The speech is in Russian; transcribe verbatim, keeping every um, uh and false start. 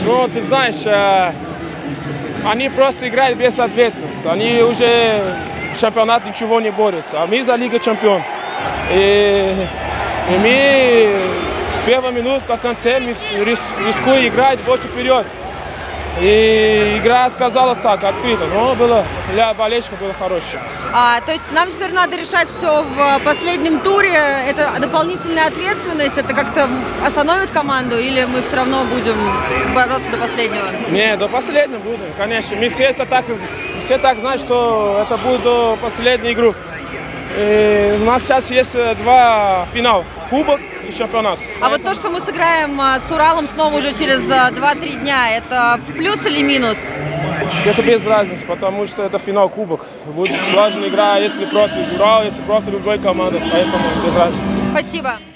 Ну, ты знаешь, э, они просто играют без ответственности. Они уже в чемпионат ничего не борются. А мы за Лигу Чемпионов. И, и мы с первой минуты до конца мы рис, рискуем играть больше вперед. И игра отказалась так, открыто, но было, для болельщиков было хорошее. А, то есть нам теперь надо решать все в последнем туре, это дополнительная ответственность, это как-то остановит команду или мы все равно будем бороться до последнего? Не, до последнего будем, конечно. Мы все, это так, все так знают, что это будет до последней игры. И у нас сейчас есть два финала, кубок и чемпионат. А вот то, что мы сыграем с Уралом снова уже через два-три дня, это плюс или минус? Это без разницы, потому что это финал кубок. Будет сложная игра, если против Урала, если против любой команды, поэтому без разницы. Спасибо.